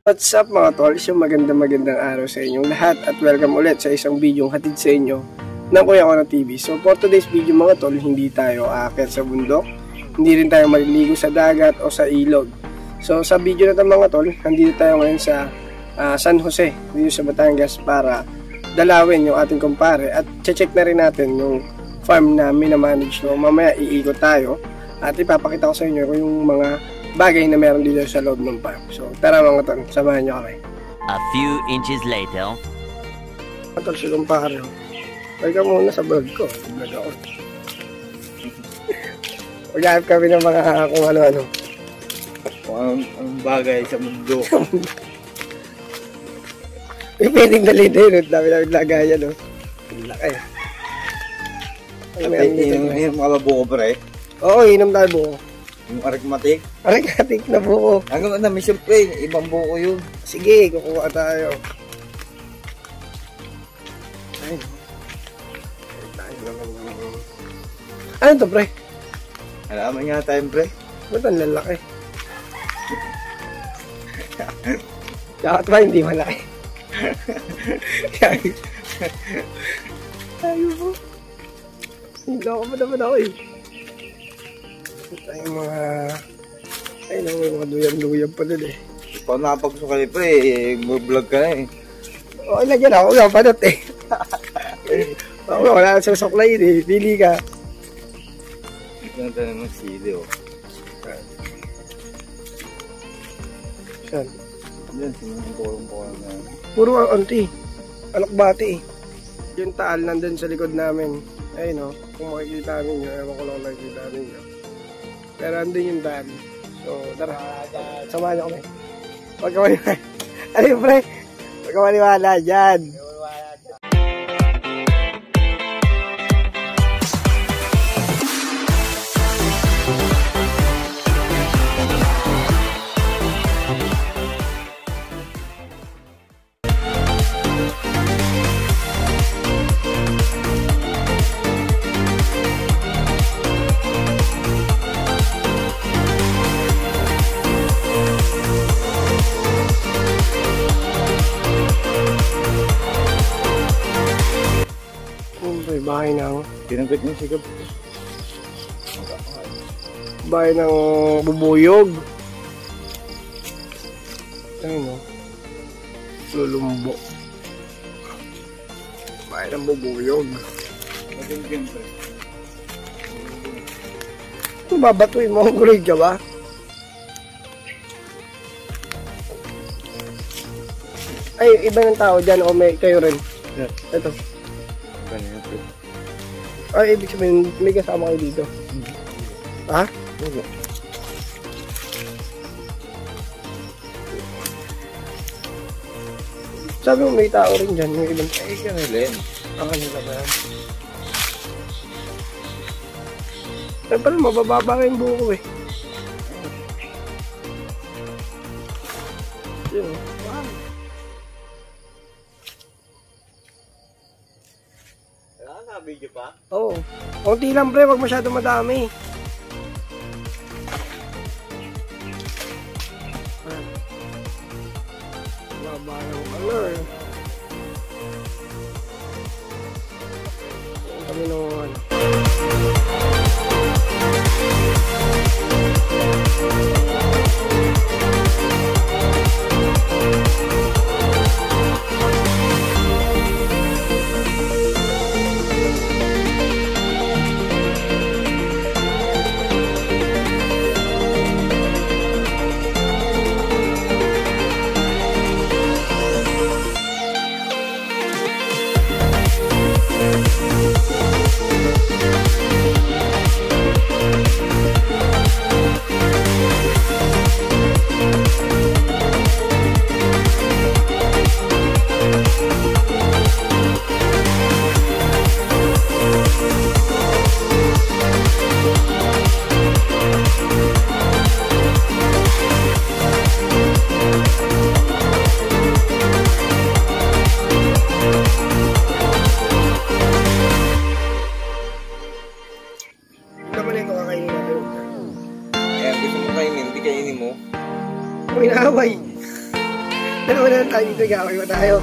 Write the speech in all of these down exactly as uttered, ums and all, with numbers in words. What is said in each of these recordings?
What's up mga tol? Isang magandang magandang araw sa inyong lahat at welcome ulit sa isang video hatid sa inyo ng Kuya Kono T V. So for today's video mga tol, hindi tayo aakyat sa bundok, hindi rin tayo maliligo sa dagat o sa ilog. So sa video na ito mga tol, nandito tayo ngayon sa uh, San Jose, dito sa Batangas para dalawin yung ating kumpare at check na rin natin yung farm na minamanage. So mamaya iikot tayo at ipapakita ko sa inyo kung yung mga bagay na meron dito sa loob ng farm. So tara mga tol, samahan nyo kami. A few inches later. Mga tol, si kumpare, huwag ka muna sa vlog ko. Vlog ako. Maghanap kami ng mga kung ano-ano. Kung ang, ang bagay sa mundo. May pwedeng dalhin na yun. Dami-dami lagayan, no? Laki. Ay, inom, inom ka ba buko, pre? Oo, inom tayo buko. Yung arithmetic? Arithmetic na buko. Hanggang na, may siyempre, ibang buko yun. Sige, kukuha tayo. Ayun. Ano to, pre? Alaman nga tayo, pre. Ba't ang lalaki? Dapat ba hindi malaki? Ayaw po. Hindi ako pa naman ako eh. Ito yung mga... Ay, naman may mga duyan-duyan pa dun eh. Pag napagsukali, pre, eh, mag-vlog ka na eh. Okay lang yan ako. Wala pa dot eh. Wala na sa suklay eh. Pili ka. Ito na tayo ng sili, oh. Saan? Yan, sinunong-tulong-tulong na. Puro anti. Alakbati eh. Yung taal nandun sa likod namin. Ayun o. Kung makikita ninyo, ewan ko lang nakikita ninyo. Pero andun yung taal. So, tara. Samahan nyo kami. Huwag ka maniwala. Ano yung pre? Huwag ka maniwala dyan. Bahay ng Tinagkat niyo sigap. bahay ng bubuyog. Ayun o. Lulumbo. Bahay ng bubuyog. Magandang, pre. Kung babatuin mo, grade ka ba? Ay, iba ng tao dyan o may kayo rin? Yeah. Ito. Ganyan, pre. Ay, ibig sabihin, may kasama kayo dito. Mm-hmm. Ha? Oo. Sabi mo, may tao rin dyan. May ibang Ay, kanilin. ang kanila ba yan? Ay, parang mabababa yung buko eh. Yun. Video pa? Oo. Kunti lang pre, wag masyado madami. Baba ng color. Ang kami ng ano. tayo dito, gawin ba tayo?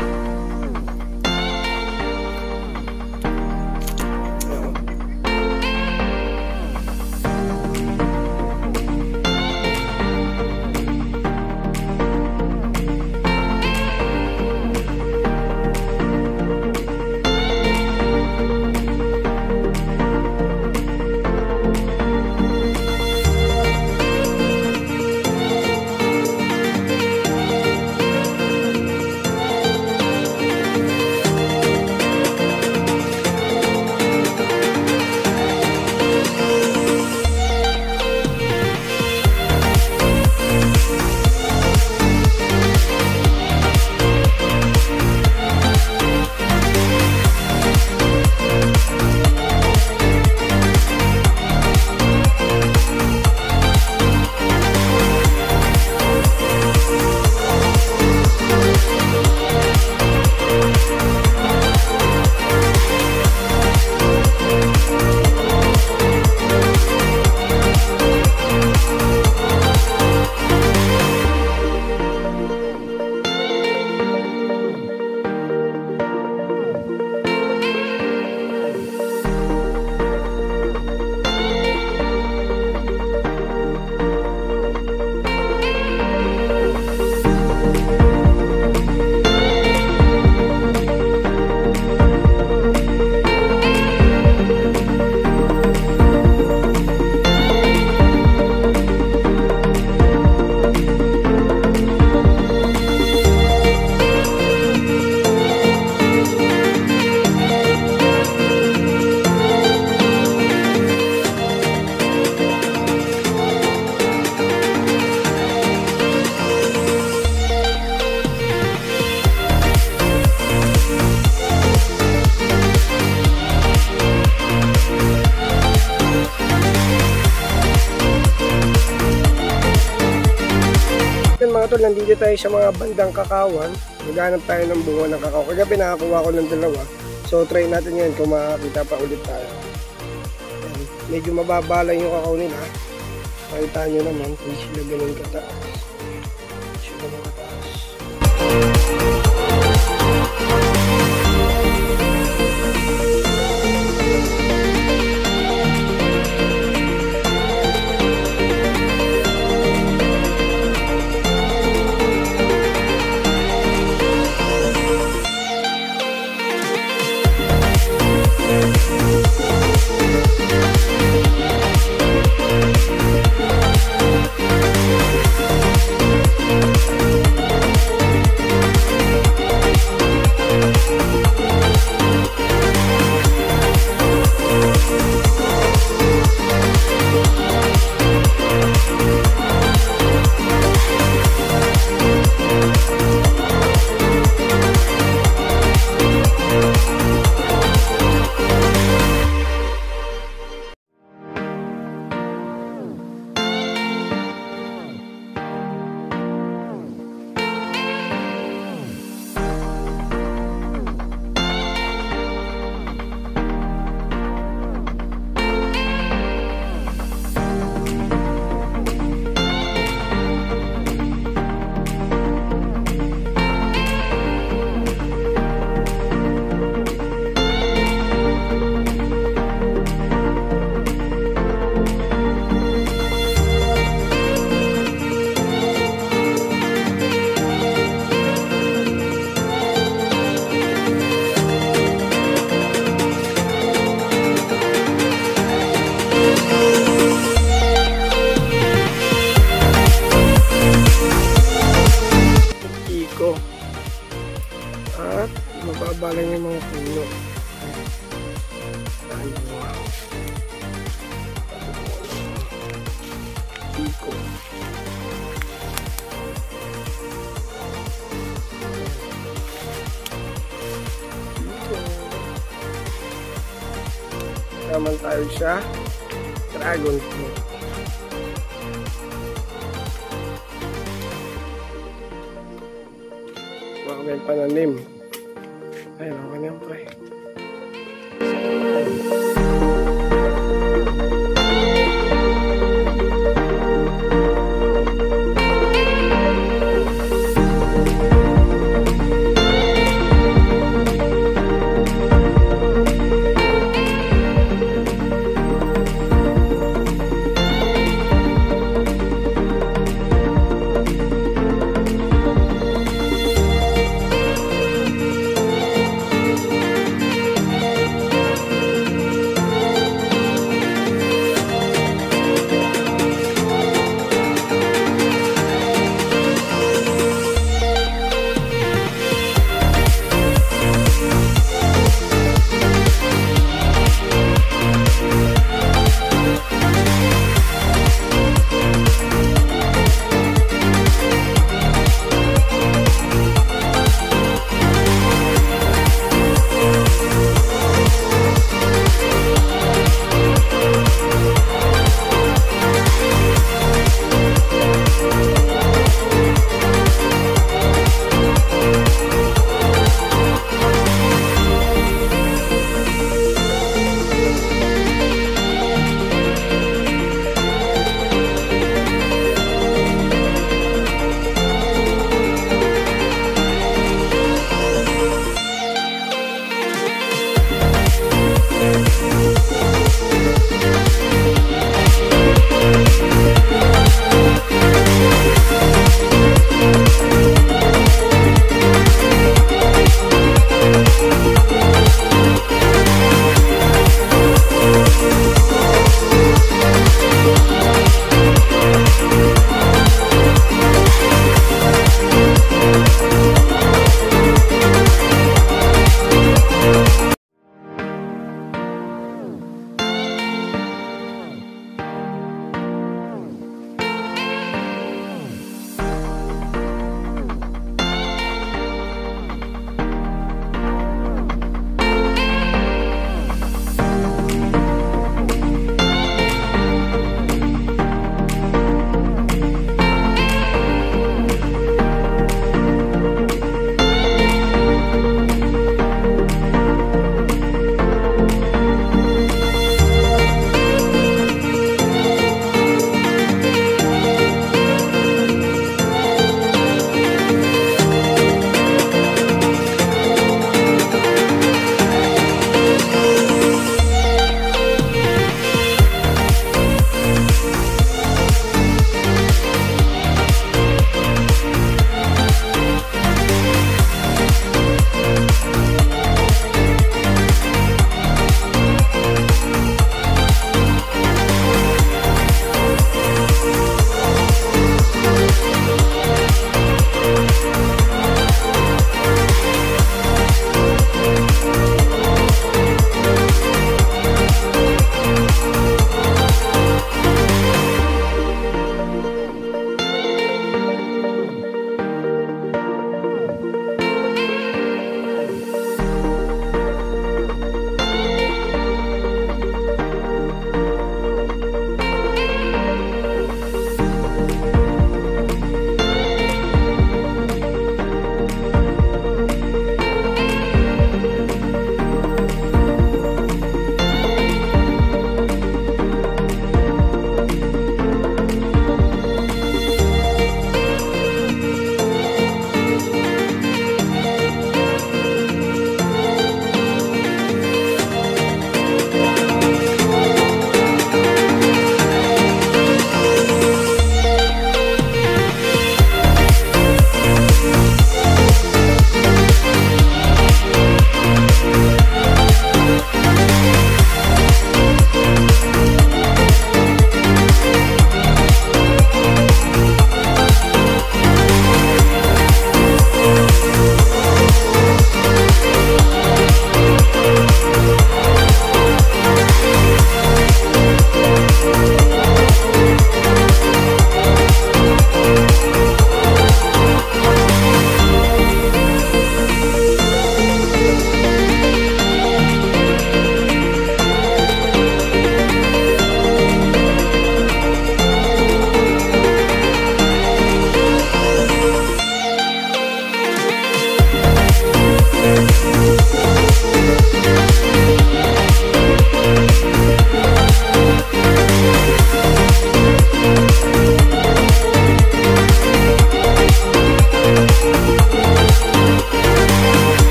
Mga tol, nandito tayo sa mga bandang kakawan. Maghanap tayo ng bunga ng kakao. Kagabi nakakuha ko ng dalawa. So try natin yan kung makakita pa ulit tayo. Ayan. Medyo mababa lang yung kakao nila. Makita nyo naman kung sila ganun kataas. Sila ganun kataas. At mababa lang yung mga puno. Iko. Naman tayo sa dragon fruit. Baka may pananim. Ayun, okay na yung pre.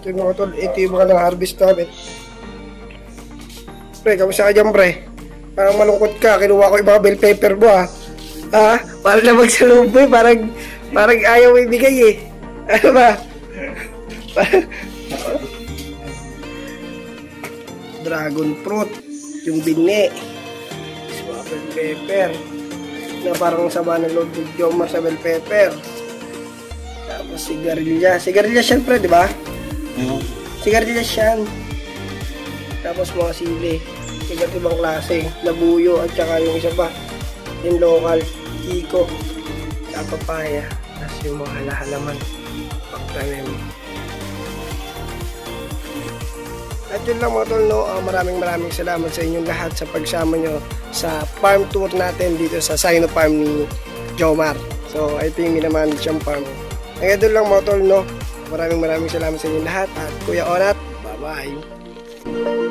Ito yung mga tol, ito yung mga nang-harvest namin. Pre, kamusta ka dyan, pre? Parang malungkot ka, kinuha ko yung mga bell pepper mo, ha? Ha? Parang na magsalubay, parang, parang ayaw ibigay, eh. Ano ba? Dragon fruit, yung bini, mga bell pepper, na parang sama ng Lord Jomar sa bell pepper. Tapos sigarilya, sigarilya yan, pre, di ba? Hmm. Sigarilyas yan. Tapos mga sili. Iba't ibang klase. Labuyo at saka yung isa pa. Yung local. Kiko. Sa papaya. Tapos yung mga halaman. Pagtanim. At yun lang mga tol, no? Uh, maraming maraming salamat sa inyong lahat sa pagsama nyo sa farm tour natin dito sa SinoFarm ni Jomar. So, ito yung minamanage siyang farm. Hanggang doon lang mga tol, no? Maraming maraming salamat sa inyong lahat at Kuya Onat, bye-bye!